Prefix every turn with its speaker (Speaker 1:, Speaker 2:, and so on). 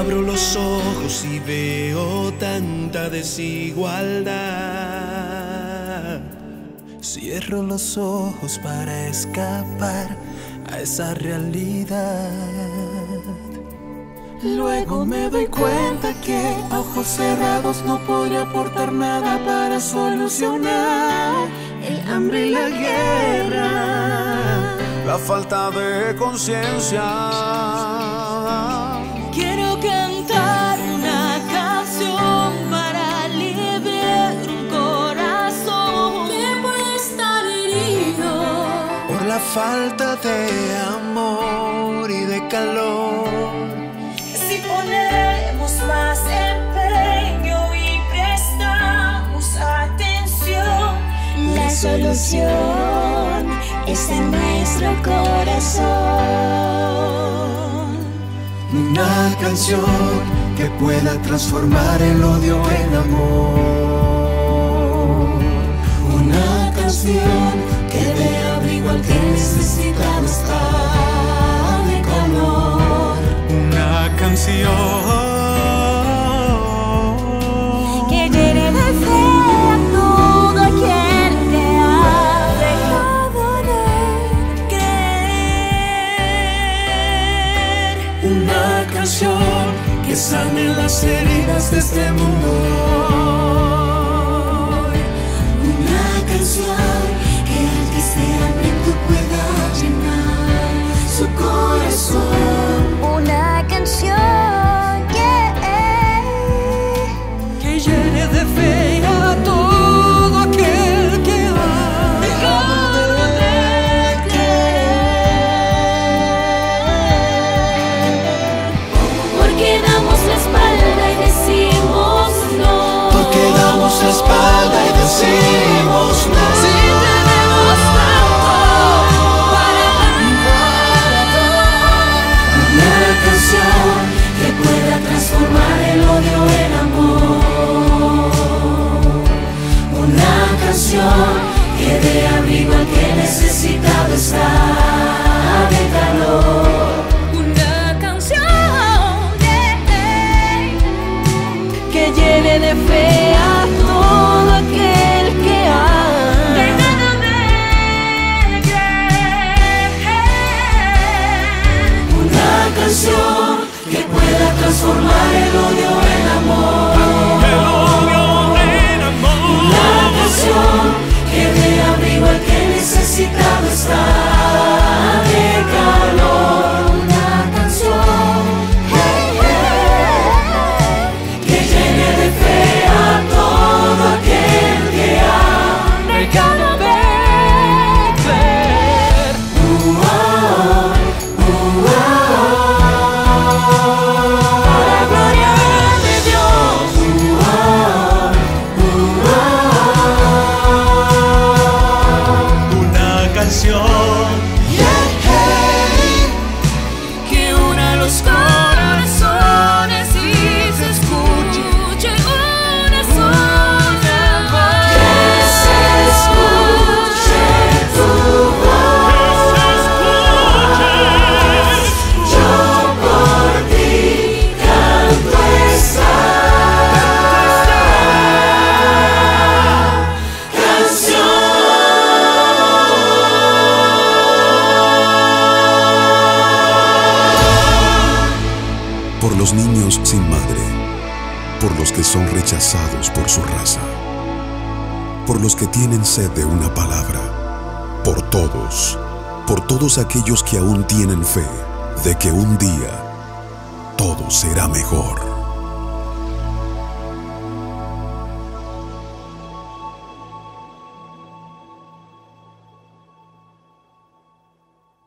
Speaker 1: Abro los ojos y veo tanta desigualdad. Cierro los ojos para escapar a esa realidad. Luego me doy cuenta que a ojos cerrados no podría aportar nada para solucionar el hambre y la guerra, la falta de conciencia.
Speaker 2: Quiero cantar una canción para aliviar un corazón que puede estar herido
Speaker 1: por la falta de amor y de calor.
Speaker 2: Si ponemos más empeño y prestamos atención, la solución está en nuestro corazón.
Speaker 1: Una canción que pueda transformar el odio en amor. Una canción que dé abrigo al que necesitado está de calor. Una canción
Speaker 2: que llene de fe a todo aquel que ha dejado de creer.
Speaker 1: Una canción que sane las heridas de este mundo.
Speaker 2: Una canción que al que esté hambriento pueda llenar su corazón. Una canción que llene de fe a todo aquel que ha dejado de creer. Porque damos la espalda y decimos no.
Speaker 1: Porque damos la espalda y decimos no.
Speaker 2: Si tenemos tanto para dar.
Speaker 1: Una canción que pueda transformar el odio en amor. Una canción que dé abrigo al que necesitado está de calor.
Speaker 2: Una canción que llene de fe a todo aquel que ha dejado de creer.
Speaker 1: Una canción que pueda transformar el odio en amor. Una canción que dé abrigo al que necesitado está de calor. Una canción que llene de fe a todo aquel que ha
Speaker 2: Dejado de creer. Para la gloria de Dios.
Speaker 1: una canción
Speaker 2: Que una los corazones y se escuche una sola voz.
Speaker 1: que se escuche tu voz. Yo por ti canto esta canción.
Speaker 3: Por los niños sin madre, por los que son rechazados por su raza, por los que tienen sed de una palabra, por todos aquellos que aún tienen fe de que un día todo será mejor.